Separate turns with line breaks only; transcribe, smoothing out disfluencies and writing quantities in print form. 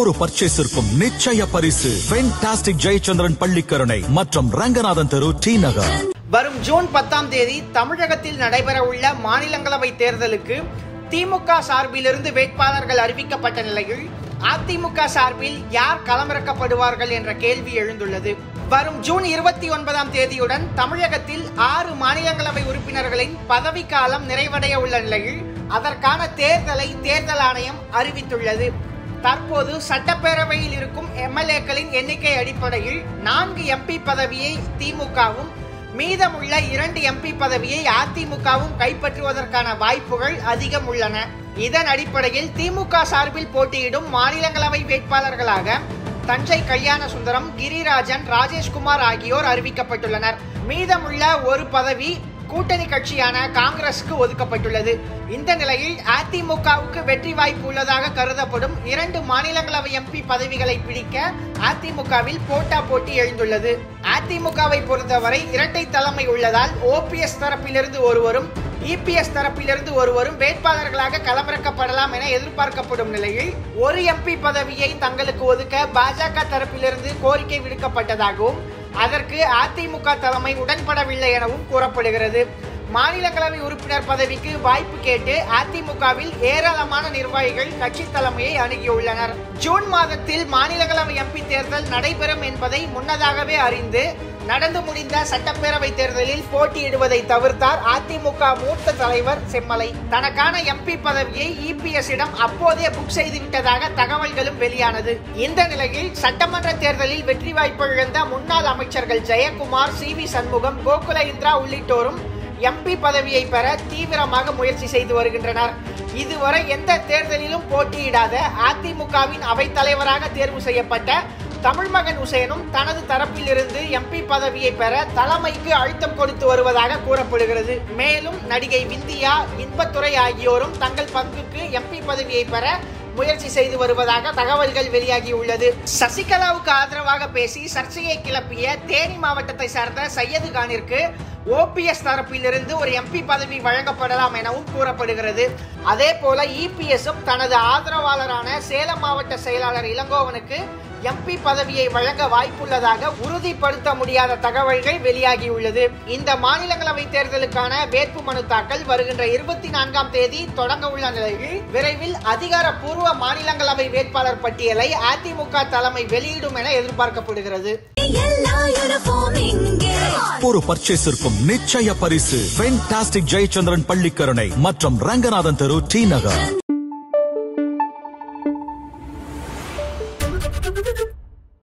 ஒரு பர்ச்சேஸிற்கும் நிச்சய பரிசு. ஃபென்டாஸ்டிக் ஜெயச்சந்திரன் பள்ளிக்கரணை மற்றும் ரங்கநாதன் தெரு, டி நகர்.
வரும் ஜூன் 10ஆம் தேதி தமிழகத்தில் நடைபெற உள்ள மாநிலங்களவை தேர்தலுக்கு திமுக சார்பிலிருந்து வேட்பாளர்கள் அறிவிக்கப்பட்ட நிலையில் அதிமுக சார்பில் யார் களமிறக்கப்படுவார்கள் என்ற கேள்வி எழுந்துள்ளது. வரும் ஜூன் 29ஆம் தேதியுடன் தமிழகத்தில் 6 மாநிலங்களவை உறுப்பினர்களின் பதவிக்காலம் நிறைவடைய உள்ள நிலையில் அதற்கான தேர்தலை தேர்தல் ஆணையம் அறிவித்துள்ளது. தற்போது சட்டப்பேரவையில் இருக்கும் எம்எல்ஏக்களின் எண்ணிக்கை அடிப்படையில் 4 எம்பி பதவியை திமுகவும் மீதமுள்ள 2 எம்பி பதவியை அதிமுகவும் கைப்பற்றுவதற்கான வாய்ப்புகள் அதிகம் உள்ளன. இதன் அடிப்படையில் திமுக சார்பில் போட்டியிடும் மாநிலங்களவை வேட்பாளர்களாக தஞ்சை கல்யாண சுந்தரம், கிரிராஜன், ராஜேஷ்குமார் ஆகியோர் அறிவிக்கப்பட்டுள்ளனர். மீதமுள்ள ஒரு பதவி கூட்டணி கட்சியான காங்கிரசுக்கு ஒதுக்கப்பட்டுள்ளது. இந்த நிலையில் அதிமுகவுக்கு வெற்றி வாய்ப்பு உள்ளதாக கருதப்படும் 2 மாநிலங்களவை எம்பி பதவிகளை பிடிக்க அதிமுகவில் போட்டி எழுந்துள்ளது. அதிமுகவை பொறுத்தவரை இரட்டை தலைமை உள்ளதால் ஓபிஎஸ் தரப்பிலிருந்து ஒருவரும் இபிஎஸ் தரப்பிலிருந்து ஒருவரும் வேட்பாளர்களாக களமிறக்கப்படலாம் என எதிர்பார்க்கப்படும் நிலையில் ஒரு எம்பி பதவியை தங்களுக்கு ஒதுக்க பாஜக தரப்பிலிருந்து கோரிக்கை விடுக்கப்பட்டதாகவும் அதற்கு அதிமுக தலைமை உடன்படவில்லை எனவும் கூறப்படுகிறது. மாநிலங்களவை உறுப்பினர் பதவிக்கு வாய்ப்பு கேட்டு அதிமுகவில் ஏராளமான நிர்வாகிகள் கட்சி தலைமையை அணுகியுள்ளனர். ஜூன் மாதத்தில் மாநிலங்களவை எம்பி தேர்தல் நடைபெறும் என்பதை முன்னதாகவே அறிந்து நடந்து முடிந்த சட்டப்பேரவை தேர்தலில் போட்டியிடுவதை தவிர்த்தார் அதிமுக மூத்த தலைவர் செம்மலை. தனக்கான எம்பி பதவியை இபிஎஸ் இடம் அப்போதே புக் செய்துவிட்டதாக தகவல்களும் வெளியானது. இந்த நிலையில் சட்டமன்ற தேர்தலில் வெற்றி வாய்ப்பு இழந்த முன்னாள் அமைச்சர்கள் ஜெயக்குமார், சி.வி. சண்முகம், கோகுல, இந்திரா உள்ளிட்டோரும் எம்பி பதவியை பெற தீவிரமாக முயற்சி செய்து வருகின்றனர். இதுவரை எந்த தேர்தலிலும் போட்டியிடாத அதிமுகவின் அவைத் தலைவராக தேர்வு செய்யப்பட்ட தமிழ்மகன் உசேனும் தனது தரப்பிலிருந்து எம்பி பதவியை பெற தலைமைக்கு அழுத்தம் கொடுத்து வருவதாக கூறப்படுகிறது. மேலும் நடிகை விந்தியா, இன்பத்துறை ஆகியோரும் தங்கள் பங்குக்கு எம்பி பதவியை பெற முயற்சி செய்து வருவதாக தகவல்கள் வெளியாகியுள்ளது. சசிகலாவுக்கு ஆதரவாக பேசி சர்ச்சையை கிளப்பிய தேனி மாவட்டத்தை சார்ந்த சையது கானிற்கு ஓபிஎஸ் தரப்பிலிருந்து ஒரு எம்பி பதவி வழங்கப்படலாம் எனவும் கூறப்படுகிறது. அதே போல இபிஎஸும் தனது ஆதரவாளரான சேலம் மாவட்ட செயலாளர் இளங்கோவனுக்கு எம்பி பதவியை வழங்க வாய்ப்புள்ளதாக உறுதிப்படுத்த முடியாத தகவல்கள் வெளியாகியுள்ளது. இந்த மாநிலங்களவை தேர்தலுக்கான வேட்புமனு தாக்கல் வருகின்ற 24ஆம் தேதி தொடங்க உள்ள நிலையில் விரைவில் அதிகாரப்பூர்வ மாநிலங்களவை வேட்பாளர் பட்டியலை அதிமுக தலைமை வெளியிடும் என எதிர்பார்க்கப்படுகிறது.
ஒரு பர்ச்சேஸிற்கும் நிச்சய பரிசு. ஃபென்டாஸ்டிக் ஜெயச்சந்திரன் பள்ளிக்கரணை மற்றும் ரங்கநாதன் தெரு, டி நகர்.